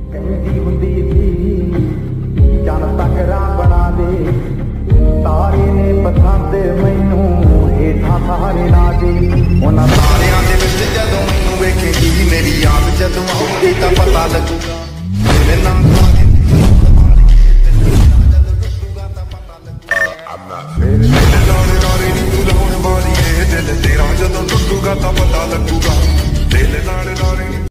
ਕਹਿੰਦੀ ਹੁੰਦੀ ਸੀ ਜਨ ਤਕਰਾ ਬਣਾ ਦੇ ਤਾਰੇ ਨੇ ਪਸੰਦ ਮੈਨੂੰ ਹੇਠਾਂ ਸਾਰੇ ਨਾ ਦੇ ਉਹਨਾਂ ਤਾਰਿਆਂ ਦੇ ਵਿੱਚ ਜਦੋਂ ਮੈਨੂੰ ਵੇਖੇਗੀ ਮੇਰੀ ਯਾਦ ਜਦੋਂ ਆਉਗੀ ਤਾਂ ਪਤਾ ਲੱਗੂਗਾ ਮੇਰੇ ਨਾਮ ਤੇਰਾ ਜਦੋਂ ਟੁੱਟੂਗਾ ਤਾਂ ਪਤਾ ਲੱਗੂਗਾ ਦਿਲ ਨਾਲ